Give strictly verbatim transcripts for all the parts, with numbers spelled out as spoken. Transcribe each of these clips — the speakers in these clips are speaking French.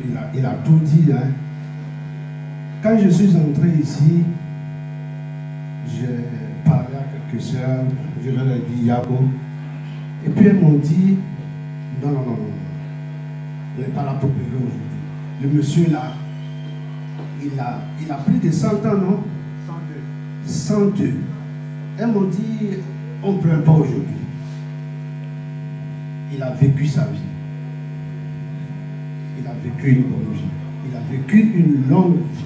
il a, il a tout dit. Hein. Quand je suis entré ici, j'ai parlé à quelques sœurs, je leur ai dit Yabo. Et puis elles m'ont dit, non, non, non, non, on n'est pas là pour pleurer aujourd'hui. Le monsieur là, il a, il a plus de cent ans, non? cent deux. Elles m'ont dit, on ne pleure pas aujourd'hui. Il a vécu sa vie. Il a vécu une bonne vie. Il a vécu une longue vie.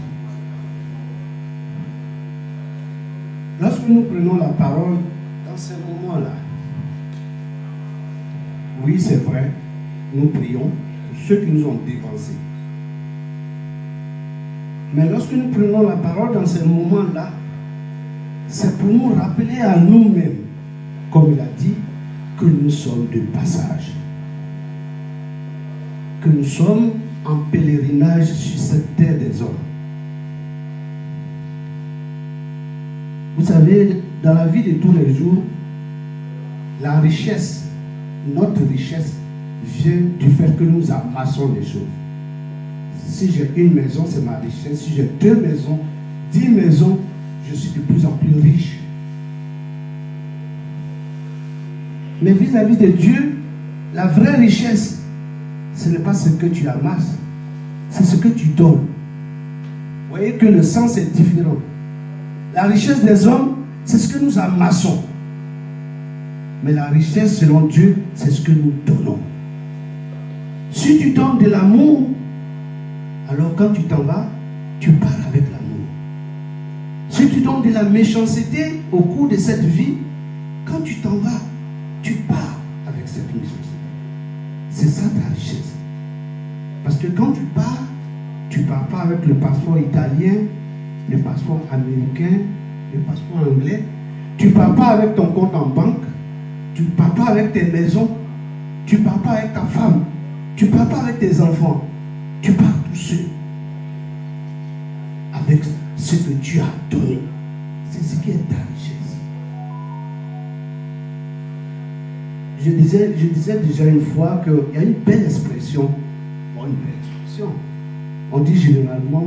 Lorsque nous prenons la parole dans ces moments-là, oui, c'est vrai, nous prions pour ceux qui nous ont dépensés. Mais lorsque nous prenons la parole dans ces moments-là, c'est pour nous rappeler à nous-mêmes, comme il a dit, que nous sommes de passage. Que nous sommes en pèlerinage sur cette terre des hommes. Vous savez, dans la vie de tous les jours, la richesse, notre richesse, vient du fait que nous amassons les choses. Si j'ai une maison, c'est ma richesse. Si j'ai deux maisons, dix maisons, je suis de plus en plus riche. Mais vis-à-vis de Dieu, la vraie richesse, ce n'est pas ce que tu amasses, c'est ce que tu donnes. Vous voyez que le sens est différent. La richesse des hommes, c'est ce que nous amassons. Mais la richesse selon Dieu, c'est ce que nous donnons. Si tu donnes de l'amour, alors quand tu t'en vas, tu pars avec l'amour. Si tu donnes de la méchanceté au cours de cette vie, quand tu t'en vas, tu pars avec cette méchanceté. C'est ça ta richesse. Parce que quand tu pars, tu ne pars pas avec le passeport italien, le passeport américain, le passeport anglais. Tu ne pars pas avec ton compte en banque. Tu ne pars pas avec tes maisons. Tu ne pars pas avec ta femme. Tu ne pars pas avec tes enfants. Tu pars tout seul. Avec ce que Dieu a donné. C'est ce qui est ta richesse. Je disais, je disais déjà une fois qu'il y a une belle expression. Bon, une belle expression. On dit généralement,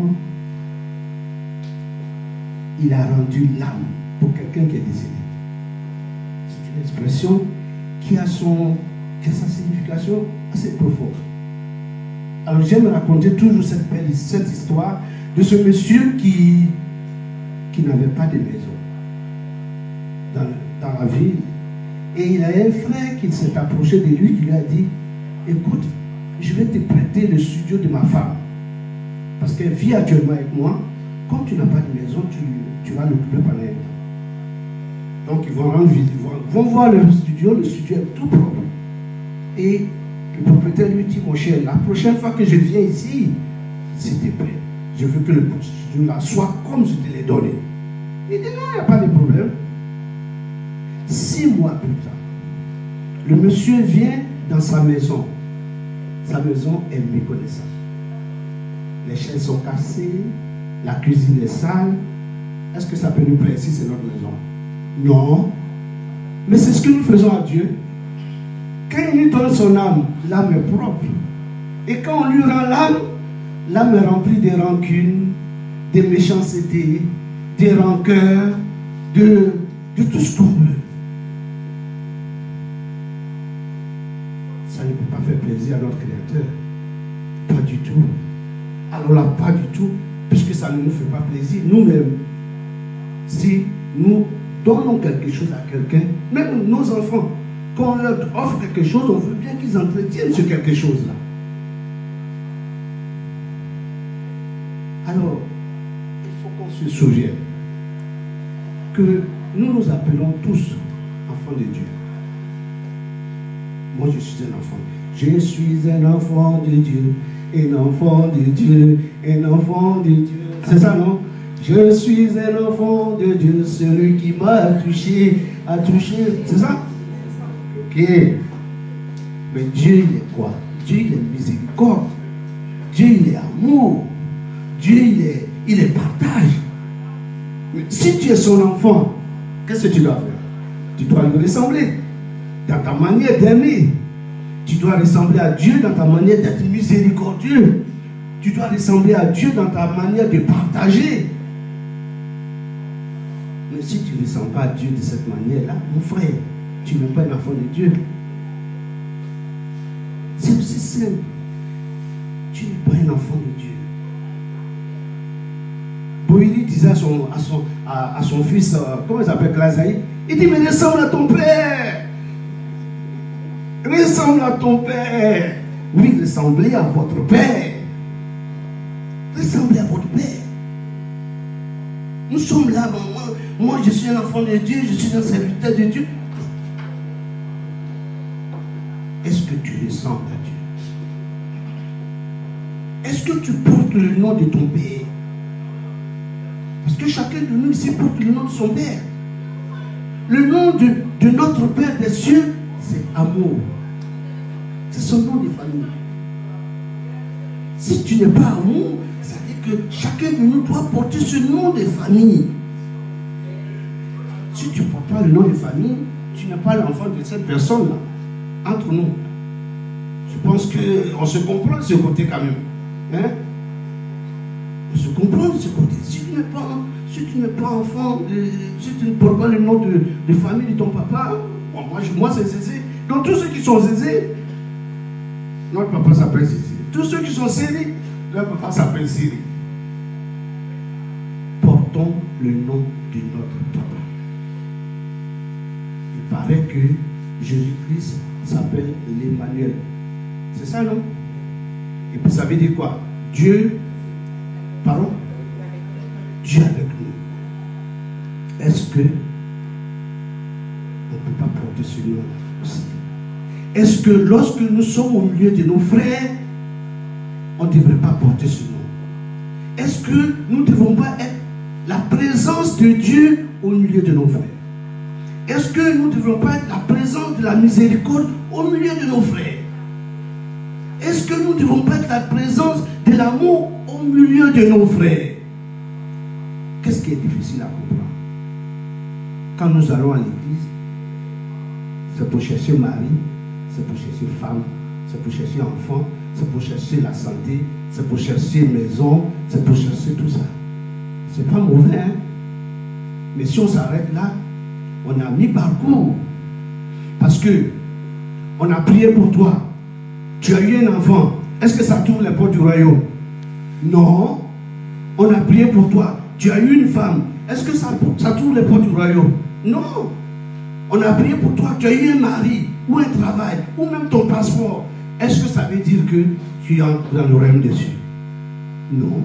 il a rendu l'âme pour quelqu'un qui est décédé. C'est une expression qui a, son, qui a sa signification assez profonde. Alors j'aime raconter toujours cette belle cette histoire de ce monsieur qui, qui n'avait pas de maison dans, dans la ville. Et il a un frère qui s'est approché de lui, qui lui a dit, écoute, je vais te prêter le studio de ma femme. Parce qu'elle vit actuellement avec moi. Comme tu n'as pas de maison, tu, tu vas l'occuper pendant un temps. Donc ils vont rendre visite, ils vont, vont voir le studio, le studio est tout propre. Et le propriétaire lui dit, mon cher, la prochaine fois que je viens ici, s'il te plaît, je veux que le studio là soit comme je te l'ai donné. Il dit, non, il n'y a pas de problème. Six mois plus tard, le monsieur vient dans sa maison. Sa maison est méconnaissable. Les chaises sont cassées, la cuisine est sale. Est-ce que ça peut nous plaire si c'est notre maison? Non. Mais c'est ce que nous faisons à Dieu. Quand il nous donne son âme, l'âme est propre. Et quand on lui rend l'âme, l'âme est remplie de rancunes, de méchanceté, de rancœurs, de, de tout ce qu'on veut. Ça ne peut pas faire plaisir à notre Créateur. Pas du tout. Alors là, pas du tout, puisque ça ne nous fait pas plaisir. Nous-mêmes, si nous donnons quelque chose à quelqu'un, même nos enfants, quand on leur offre quelque chose, on veut bien qu'ils entretiennent ce quelque chose-là. Alors, il faut qu'on se souvienne que nous nous appelons tous enfants de Dieu. Moi, je suis un enfant. Je suis un enfant de Dieu. Un enfant de Dieu, un enfant de Dieu. C'est ça, non? Je suis un enfant de Dieu, celui qui m'a touché, a touché. C'est ça? Ok. Mais Dieu, il est quoi? Dieu, il est miséricorde. Dieu, il est amour. Dieu, il est, il est partage. Mais si tu es son enfant, qu'est-ce que tu dois faire? Tu dois lui ressembler dans ta manière d'aimer. Tu dois ressembler à Dieu dans ta manière d'être miséricordieux. Tu dois ressembler à Dieu dans ta manière de partager. Mais si tu ne ressembles pas à Dieu de cette manière-là, mon frère, tu n'es pas un enfant de Dieu. C'est aussi simple. Tu n'es pas un enfant de Dieu. Boïli disait à son, à son, à, à son fils, euh, comment il s'appelle, Glazaï, il dit, mais ressemble à ton père. Ressemble à ton père. Oui, ressemblez à votre père. Ressemblez à votre père. Nous sommes là, moi, moi je suis un enfant de Dieu, je suis un serviteur de Dieu. Est-ce que tu ressembles à Dieu? Est-ce que tu portes le nom de ton Père? Parce que chacun de nous ici porte le nom de son Père. Le nom de, de notre Père des cieux, c'est amour. C'est son nom de famille. Si tu n'es pas amour, ça veut dire que chacun de nous doit porter ce nom de famille. Si tu ne portes pas le nom de famille, tu n'es pas l'enfant de cette personne-là. Entre nous. Je pense qu'on se comprend de ce côté quand même. Hein? On se comprend de ce côté. Si tu n'es pas, si tu n'es pas enfant, de, si tu ne portes pas le nom de, de famille de ton papa, bon, moi, je, moi c'est Zézé. Donc tous ceux qui sont Zézé, notre papa s'appelle Zézé. Tous ceux qui sont Séri, leur papa s'appelle Séri. Portons le nom de notre papa. Il paraît que Jésus-Christ s'appelle l'Emmanuel. C'est ça, non? Et puis ça veut dire quoi? Dieu, pardon? Dieu avec nous. Est-ce que on ne peut pas porter ce nom aussi? Est-ce que lorsque nous sommes au milieu de nos frères, on ne devrait pas porter ce nom? Est-ce que nous ne devons pas être la présence de Dieu au milieu de nos frères? Est-ce que nous ne devons pas être la présence de la miséricorde au milieu de nos frères? Est-ce que nous ne devons pas être la présence de l'amour au milieu de nos frères? Qu'est-ce qui est difficile à comprendre? Quand nous allons à l'église, c'est pour chercher mari, c'est pour chercher femme, c'est pour chercher enfant, c'est pour chercher la santé, c'est pour chercher maison, c'est pour chercher tout ça. C'est pas mauvais, hein? Mais si on s'arrête là, on a mis parcours. Parce que on a prié pour toi. Tu as eu un enfant. Est-ce que ça t'ouvre les portes du royaume? Non. On a prié pour toi. Tu as eu une femme. Est-ce que ça, ça t'ouvre les portes du royaume? Non. On a prié pour toi. Tu as eu un mari, ou un travail, ou même ton passeport. Est-ce que ça veut dire que tu entres dans le royaume des cieux? Non.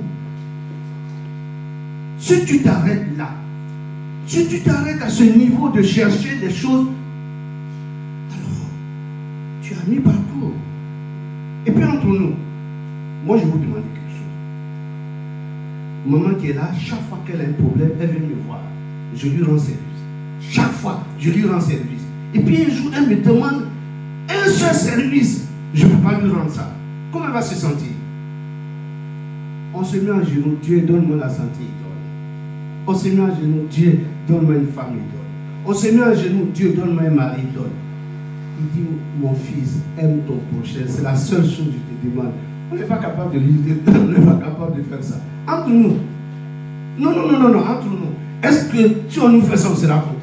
Si tu t'arrêtes là, si tu t'arrêtes à ce niveau de chercher des choses, alors tu as mis parcours. Et puis entre nous, moi je vous demande quelque chose. Maman qui est là, chaque fois qu'elle a un problème, elle vient me voir. Je lui rends service. Chaque fois, je lui rends service. Et puis un jour, elle me demande un seul service. Je ne peux pas lui rendre ça. Comment elle va se sentir? On se met en genoux, Dieu donne-moi la santé. On se met en genoux, Dieu donne-moi une femme. On se met en genoux, Dieu donne-moi un mari. Donne. Il dit, mon fils, aime ton prochain. C'est la seule chose que je te demande. On n'est pas capable de lui dire, on n'est pas capable de faire ça. Entre nous. Non, non, non, non, non, entre nous. Est-ce que si on nous fait ça, on sera content?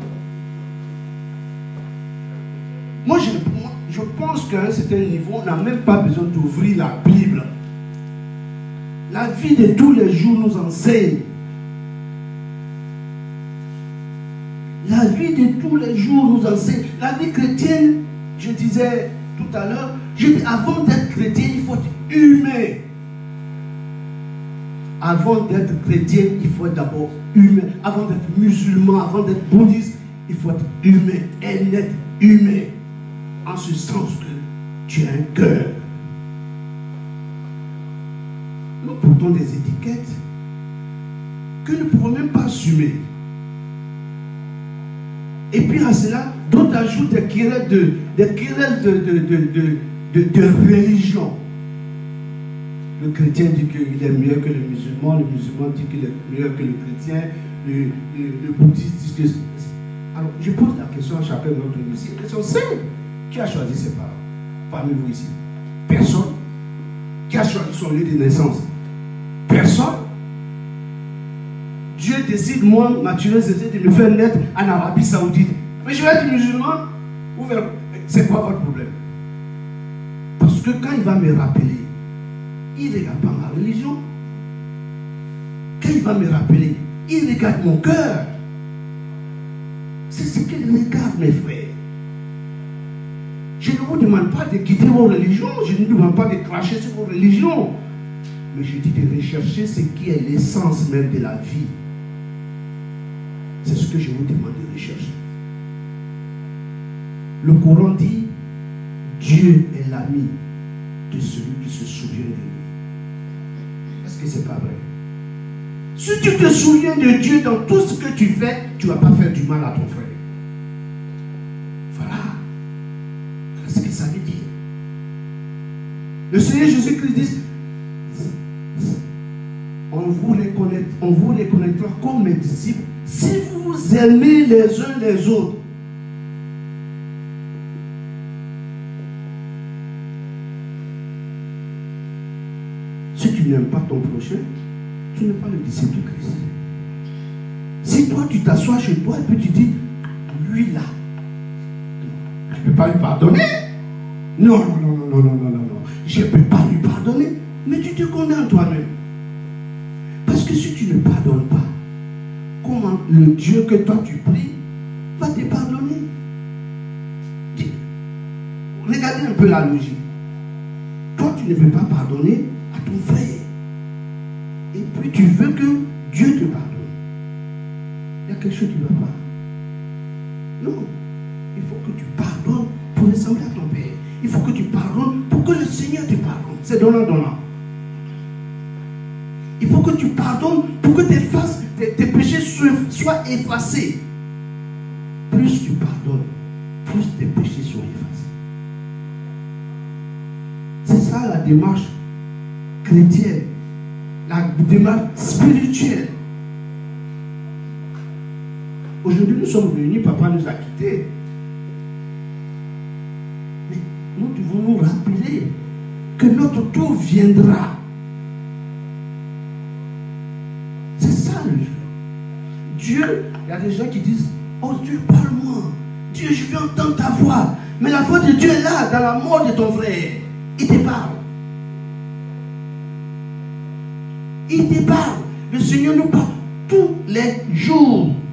Moi, je, je pense qu'à un certain niveau, on n'a même pas besoin d'ouvrir la Bible. La vie de tous les jours nous enseigne. La vie de tous les jours nous enseigne. La vie chrétienne, je disais tout à l'heure, avant d'être chrétien, il faut être humain. Avant d'être chrétien, il faut être d'abord humain. Avant d'être musulman, avant d'être bouddhiste, il faut être humain. Un être humain. En ce sens que tu as un cœur. Nous portons des étiquettes que nous ne pouvons même pas assumer. Et puis à cela, d'autres ajoutent des querelles de, des querelles de, de, de, de, de, de religion. Le chrétien dit qu'il est meilleur que le musulman, le musulman dit qu'il est meilleur que le chrétien, le, le, le bouddhiste dit que... Alors, je pose la question à chacun de notre ici. Une question simple. Qui a choisi ses parents parmi vous ici? Personne. Qui a choisi son lieu de naissance? Personne. Dieu décide, moi, Mathieu, de me faire naître en Arabie Saoudite. Mais je vais être musulman. C'est quoi votre problème? Parce que quand il va me rappeler, il ne regarde pas ma religion. Quand il va me rappeler, il regarde mon cœur. C'est ce qu'il regarde, mes frères. Je ne vous demande pas de quitter vos religions, je ne vous demande pas de cracher sur vos religions. Mais je dis de rechercher ce qui est l'essence même de la vie. C'est ce que je vous demande de rechercher. Le Coran dit, Dieu est l'ami de celui qui se souvient de lui. Est-ce que ce n'est pas vrai? Si tu te souviens de Dieu dans tout ce que tu fais, tu ne vas pas faire du mal à ton frère. Voilà. Voilà ce que ça veut dire. Le Seigneur Jésus-Christ dit, on vous, reconnaît, on vous reconnaîtra comme mes disciples si vous vous aimez les uns les autres. Si tu n'aimes pas ton prochain, tu n'es pas le disciple de Christ. Si toi tu t'assois chez toi et puis tu dis, lui là, tu ne peux pas lui pardonner. Non, non, non, non, non, non, non, non. Je ne peux pas lui pardonner. Mais tu te condamnes toi-même. Parce que si tu ne pardonnes pas, comment le Dieu que toi tu pries va te pardonner? Regardez un peu la logique. Toi tu ne veux pas pardonner à ton frère. Et puis tu veux que Dieu te pardonne. Il y a quelque chose qui ne va pas. Non. Il faut que tu pardonnes pour ressembler à ton Père. Il faut que tu pardonnes pour que le Seigneur te pardonne. C'est donnant-donnant. Il faut que tu pardonnes pour que tes, faces, tes, tes péchés soient, soient effacés. Plus tu pardonnes, plus tes péchés sont effacés. C'est ça la démarche chrétienne. La démarche spirituelle. Aujourd'hui, nous sommes réunis, papa nous a quittés. Mais nous devons nous rappeler que notre tour viendra. C'est ça le jeu. Dieu, il y a des gens qui disent, oh Dieu, parle-moi. Dieu, je veux entendre ta voix. Mais la voix de Dieu est là, dans la mort de ton frère. Il te parle. Il te parle. Le Seigneur nous parle tous les jours.